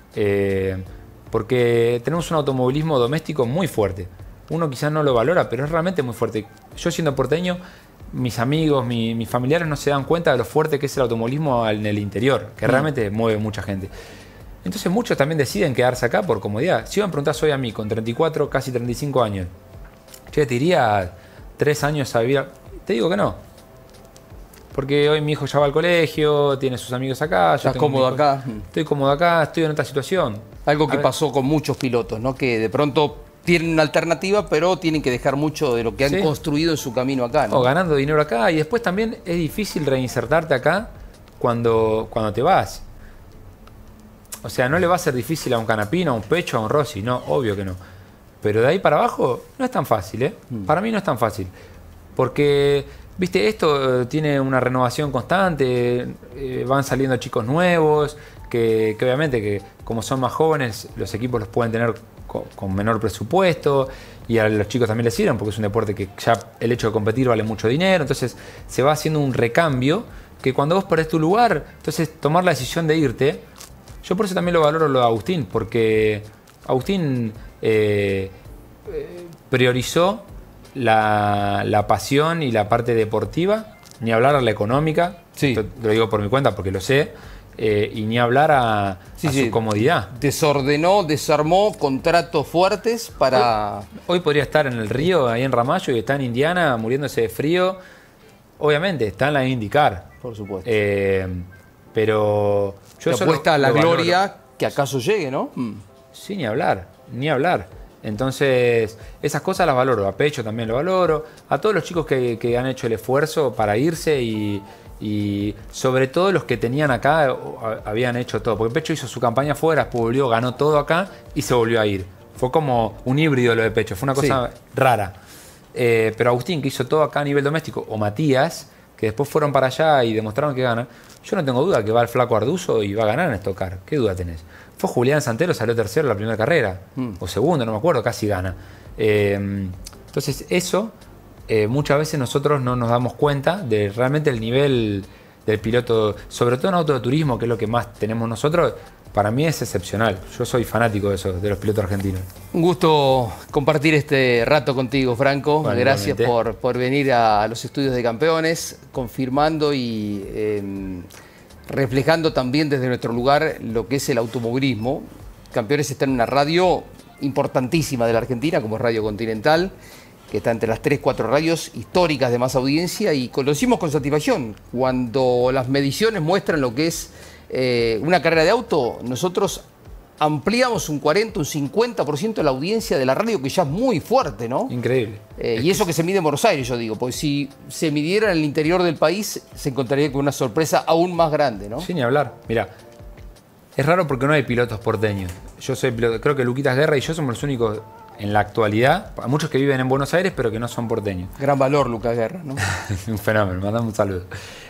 Porque tenemos un automovilismo doméstico muy fuerte. Uno quizás no lo valora, pero es realmente muy fuerte. Yo siendo porteño, mis amigos, mis familiares no se dan cuenta de lo fuerte que es el automovilismo en el interior, que realmente mueve mucha gente. Entonces muchos también deciden quedarse acá por comodidad. Si me preguntás hoy a mí, con 34, casi 35 años, che, ¿te iría 3 años a vivir? Te digo que no. Porque hoy mi hijo ya va al colegio, tiene sus amigos acá. ¿Estás cómodo acá? Estoy cómodo acá, estoy en otra situación. Algo que pasó con muchos pilotos, ¿no? Que de pronto tienen una alternativa, pero tienen que dejar mucho de lo que han construido en su camino acá, ¿no? O ganando dinero acá, y después también es difícil reinsertarte acá cuando te vas. O sea, no le va a ser difícil a un Canapino, a un Pecho, a un Rossi, no, obvio que no. Pero de ahí para abajo no es tan fácil, ¿eh? Para mí no es tan fácil. Porque, viste, esto tiene una renovación constante, van saliendo chicos nuevos, que obviamente que como son más jóvenes, los equipos los pueden tener con menor presupuesto, y a los chicos también les sirven porque es un deporte que ya el hecho de competir vale mucho dinero. Entonces se va haciendo un recambio que cuando vos perdés tu lugar, entonces tomar la decisión de irte. Yo por eso también lo valoro lo de Agustín, porque Agustín priorizó la pasión y la parte deportiva, ni hablar a la económica. Sí. Lo digo por mi cuenta porque lo sé. Y ni hablar a su comodidad. Desordenó, desarmó contratos fuertes para... Hoy podría estar en el río, ahí en Ramallo, y está en Indiana muriéndose de frío. Obviamente, está en la IndyCar. Por supuesto. Pero yo te apuesta a la gloria que acaso llegue, ¿no? Sí, ni hablar, ni hablar. Entonces, esas cosas las valoro. A Pecho también lo valoro. A todos los chicos que han hecho el esfuerzo para irse y sobre todo los que tenían acá habían hecho todo. Porque Pecho hizo su campaña afuera, después volvió, ganó todo acá y se volvió a ir. Fue como un híbrido lo de Pecho, fue una cosa rara. Pero Agustín, que hizo todo acá a nivel doméstico, o Matías, que después fueron para allá y demostraron que ganan, yo no tengo duda que va el flaco Arduzo y va a ganar en Stock Car. ¿Qué duda tenés? Fue Julián Santero, salió tercero en la primera carrera, o segundo, no me acuerdo, casi gana. Entonces eso... muchas veces nosotros no nos damos cuenta de realmente el nivel del piloto, sobre todo en auto de turismo, que es lo que más tenemos nosotros. Para mí es excepcional. Yo soy fanático de eso, de los pilotos argentinos. Un gusto compartir este rato contigo, Franco. Bueno, gracias por venir a los estudios de Campeones, confirmando y reflejando también desde nuestro lugar lo que es el automovilismo. Campeones está en una radio importantísima de la Argentina, como es Radio Continental, que está entre las 3-4 radios históricas de más audiencia, y lo decimos con satisfacción. Cuando las mediciones muestran lo que es una carrera de auto, nosotros ampliamos un 40, un 50% de la audiencia de la radio, que ya es muy fuerte, ¿no? Increíble. Y eso que se mide en Buenos Aires, yo digo, porque si se midiera en el interior del país, se encontraría con una sorpresa aún más grande, ¿no? Sin ni hablar. Mira, es raro porque no hay pilotos porteños. Yo soy piloto, creo que Luquitas Guerra y yo somos los únicos en la actualidad, muchos que viven en Buenos Aires pero que no son porteños. Gran valor, Lucas Guerra, ¿no? Un fenómeno, mandame un saludo.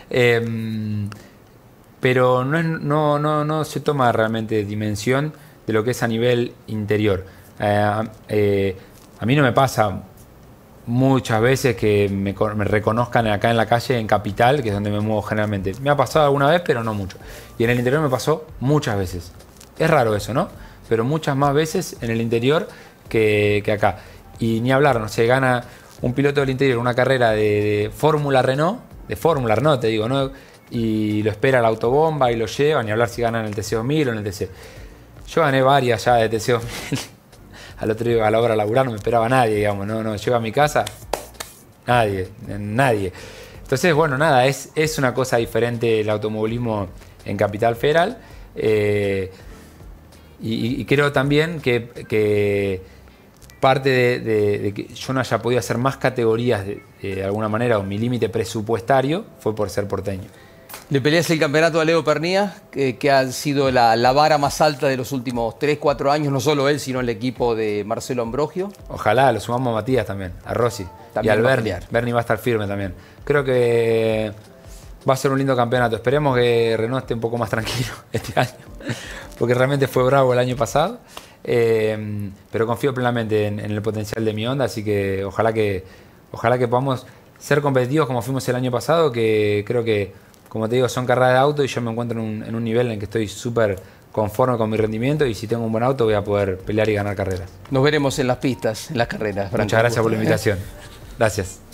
Pero no se toma realmente dimensión de lo que es a nivel interior. A mí no me pasa muchas veces que me reconozcan acá en la calle, en Capital, que es donde me muevo generalmente. Me ha pasado alguna vez, pero no mucho. Y en el interior me pasó muchas veces. Es raro eso, ¿no? Pero muchas más veces en el interior que acá. Y ni hablar, no sé, gana un piloto del interior una carrera de Fórmula Renault, te digo, ¿no? Y lo espera la autobomba y lo lleva, ni hablar si gana en el TC2000 o en el TC. Yo gané varias ya de TC2000. Al otro día a la hora de laburar no me esperaba nadie, digamos, no llego a mi casa, nadie. Entonces, bueno, nada, es una cosa diferente el automovilismo en Capital Federal. Y creo también que parte de que yo no haya podido hacer más categorías de alguna manera, o mi límite presupuestario, fue por ser porteño. Le peleas el campeonato a Leo Pernía, que ha sido la vara más alta de los últimos 3, 4 años, no solo él, sino el equipo de Marcelo Ambrogio. Ojalá, lo sumamos a Matías también, a Rossi y al Berni. Berni va a estar firme también. Creo que va a ser un lindo campeonato. Esperemos que Renault esté un poco más tranquilo este año, porque realmente fue bravo el año pasado. Pero confío plenamente en el potencial de mi Honda, así que ojalá que podamos ser competitivos como fuimos el año pasado, que creo que, como te digo, son carreras de auto y yo me encuentro en un nivel en el que estoy súper conforme con mi rendimiento, y si tengo un buen auto voy a poder pelear y ganar carreras. Nos veremos en las pistas, en las carreras. Muchas gracias por la invitación. Gracias.